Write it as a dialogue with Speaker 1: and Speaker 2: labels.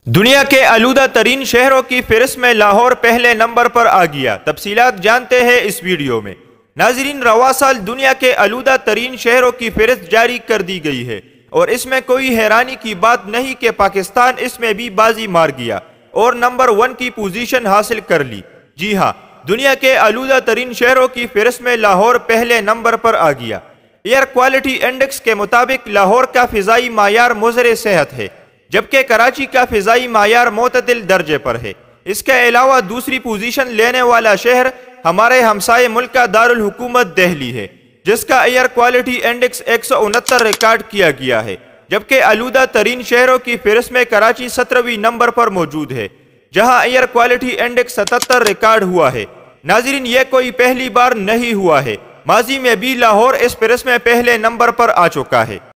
Speaker 1: दुनिया के आलूदा तरीन शहरों की फहरिस्त में लाहौर पहले नंबर पर आ गया। तफसीलात जानते हैं इस वीडियो में। नाजरीन, रवा साल दुनिया के आलूदा तरीन शहरों की फहरिस्त जारी कर दी गई है और इसमें कोई हैरानी की बात नहीं कि पाकिस्तान इसमें भी बाजी मार गया और नंबर 1 की पोजीशन हासिल कर ली। जी हाँ, दुनिया के आलूदा तरीन शहरों की फहरिस्त में लाहौर पहले नंबर पर आ गया। एयर क्वालिटी इंडेक्स के मुताबिक लाहौर का फिजाई मायार मुज़र सेहत है, जबकि कराची का फिजाई मायार मोतदिल दर्जे पर है। इसके अलावा दूसरी पोजीशन लेने वाला शहर हमारे हमसाये मुल्क का दारुल हुकूमत दिल्ली है, जिसका एयर क्वालिटी इंडेक्स 169 रिकॉर्ड किया गया है, जबकि आलूदा तरीन शहरों की फहरिस्त में कराची 17वीं नंबर पर मौजूद है, जहां एयर क्वालिटी इंडेक्स 77 रिकॉर्ड हुआ है। नाजरीन, यह कोई पहली बार नहीं हुआ है, माजी में भी लाहौर इस फहरिस्त में पहले नंबर पर आ चुका है।